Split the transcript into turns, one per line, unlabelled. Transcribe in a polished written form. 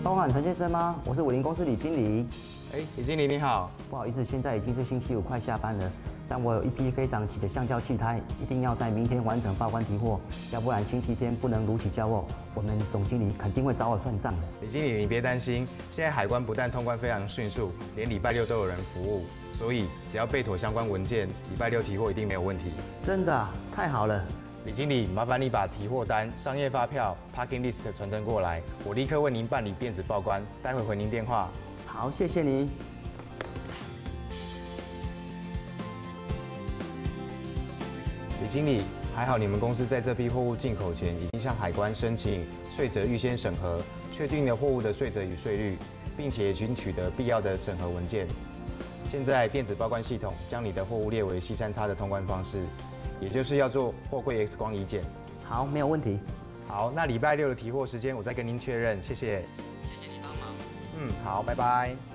包含陈先生吗？我是伟林公司李经理。
李经理你好。
不好意思，现在已经是星期五，快下班了。但我有一批非常急的橡胶气胎，一定要在明天完成报关提货，要不然星期天不能如期交货，我们总经理肯定会找我算账的。
李经理，你别担心，现在海关不但通关非常迅速，连礼拜六都有人服务，所以只要备妥相关文件，礼拜六提货一定没有问题。
真的啊，太好了。
李经理，麻烦你把提货单、商业发票、Parking List 传真过来，我立刻为您办理电子报关，待会回您电话。
好，谢谢你。
李经理，还好你们公司在这批货物进口前已经向海关申请税则预先审核，确定了货物的税则与税率，并且已经取得必要的审核文件。现在电子报关系统将你的货物列为 C3X 的通关方式，也就是要做货柜 X 光移检。
好，没有问题。
好，那礼拜六的提货时间我再跟您确认，谢谢。
谢谢你帮忙。
好，拜拜。